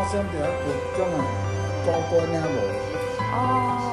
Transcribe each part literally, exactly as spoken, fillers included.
省着有种啊高官啊无。 哦。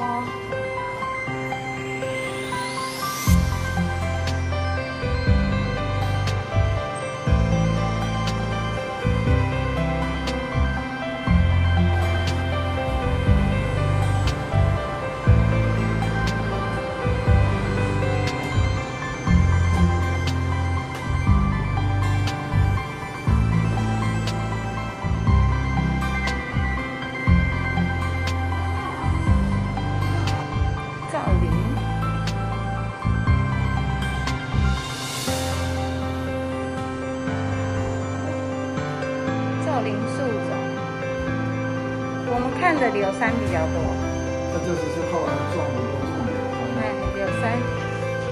林树种，我们看的柳杉比较多。 这就是是后来种的都种柳杉。 哎，柳杉。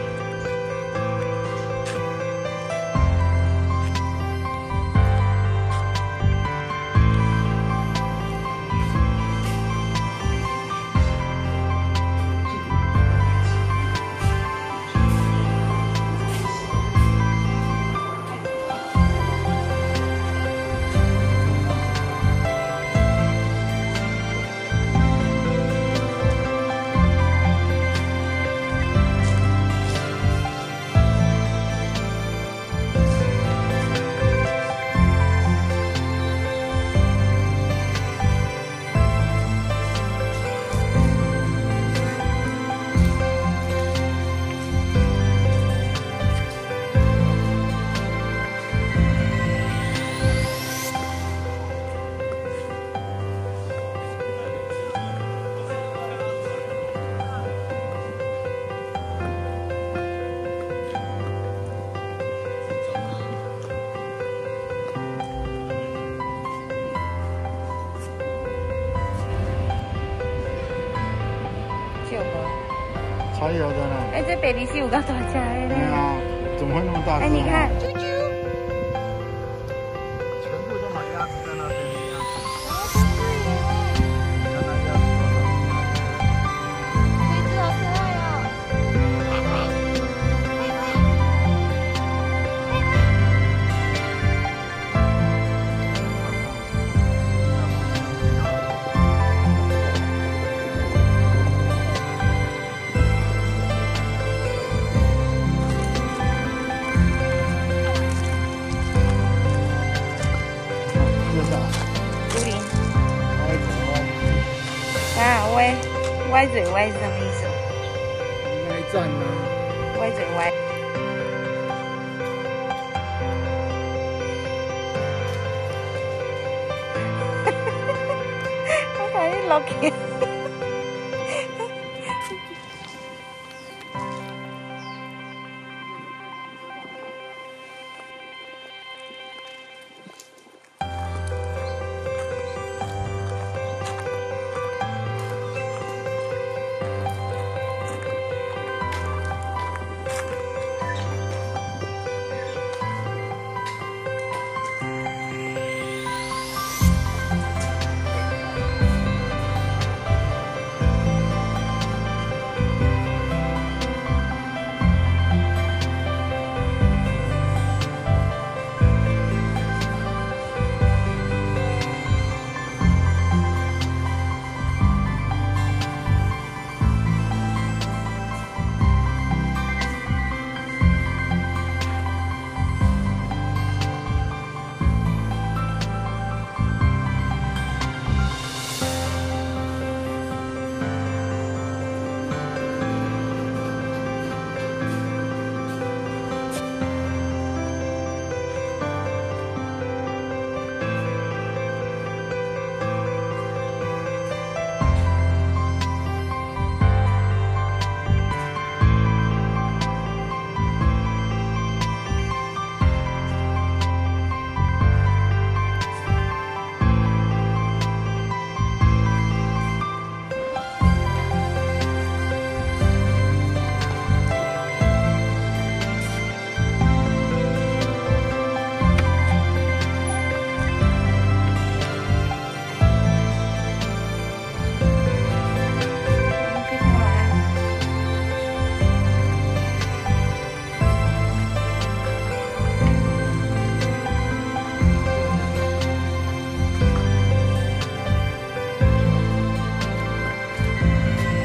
才有的呢。 哎，这北梨是有够大只的嘞。 对啊，怎么会那么大只？ 哎，你看， 啾啾，全部都买鸭子在那边一样。你看那鸭子多少？ 这只好可爱哦。啊，歪歪嘴歪是什么意思？ 歪站啊。 歪嘴歪。我睇你落去。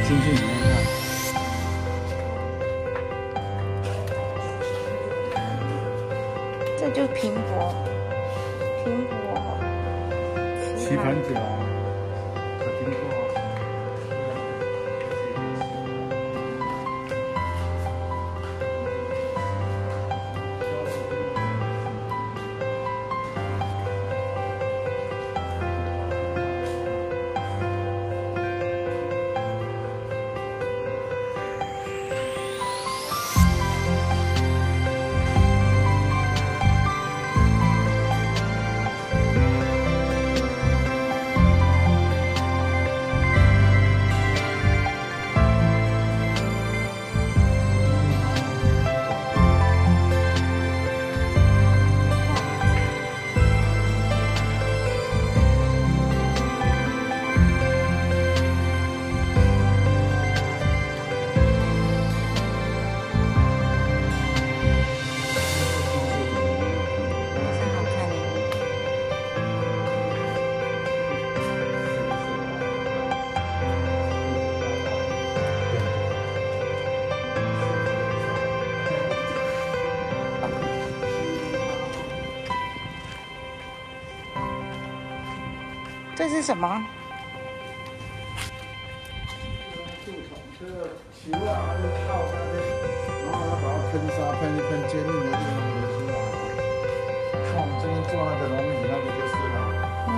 进去里面看。 这就是平伯，平伯， 棋盘脚，可听过。 这是什么？ 这个球啊，还是套上去，然后要把它喷砂，喷一喷坚硬的地方也出来。像我们今天做那个龙椅，那个就是啦。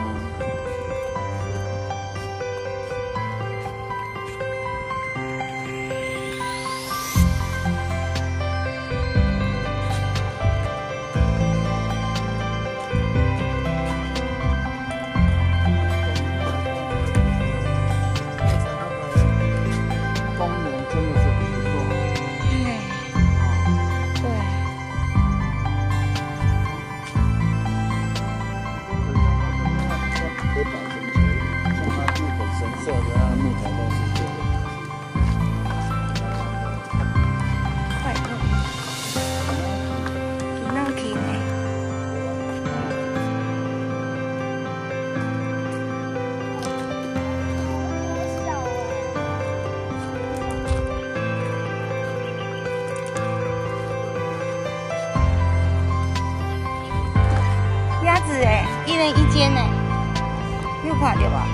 鸭子哎，一人一间哎，你有看到吧？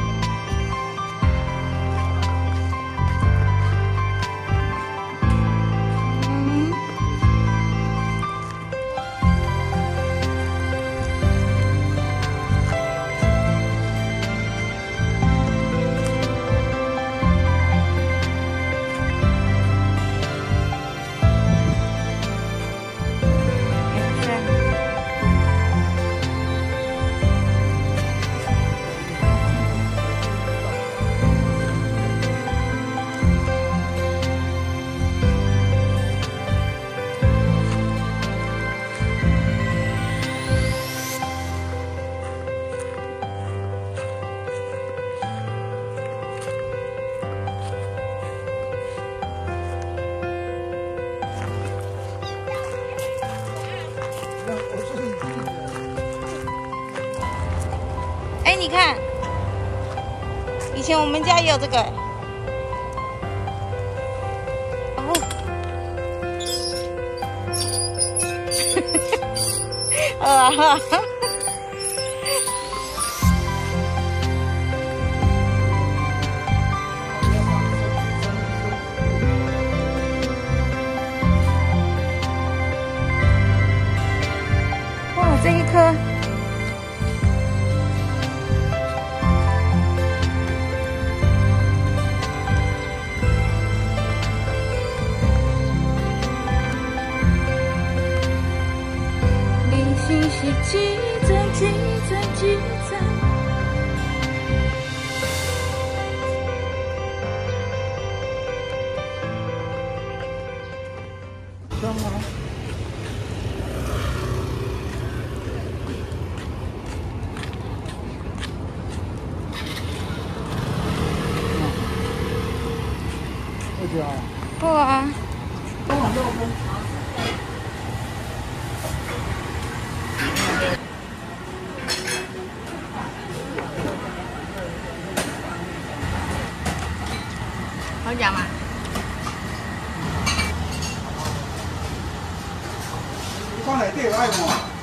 嗯。哎，你看，以前我们家也有这个。哦，啊哈哈。哇，这一颗。信息积攒，积攒，积攒。干嘛？ 这家。 够啊。 多少肉分？ 会讲吗？ 放内底有爱无？